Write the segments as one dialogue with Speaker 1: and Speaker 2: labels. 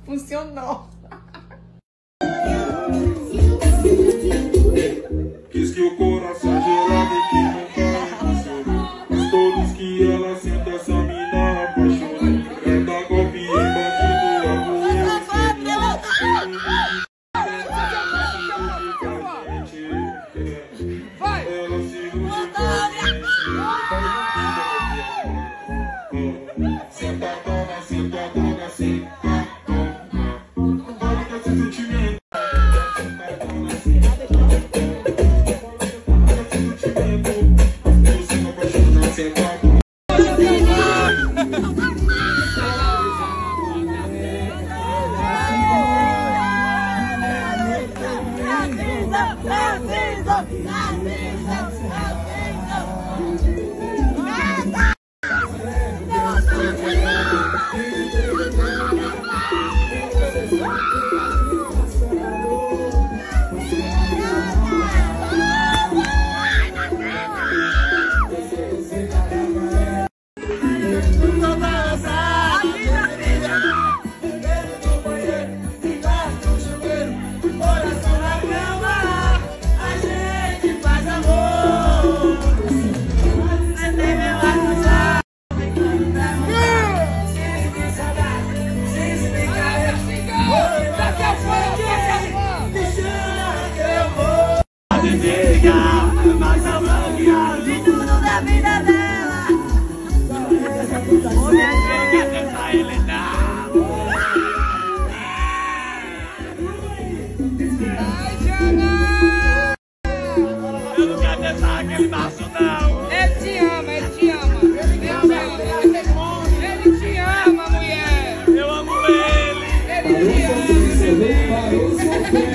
Speaker 1: Funcionou.
Speaker 2: Diz que o coração gelado e que nunca emocionou. Mas todos que ela senta, essa mina apaixonou. Cada golpe em bandido, arruiu o vai! Ela se ilude sentadona, sentadona, assim. Olha esse sentimento.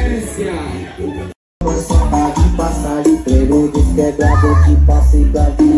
Speaker 3: Passagem, prego, desquebra, vou te passei pra vida.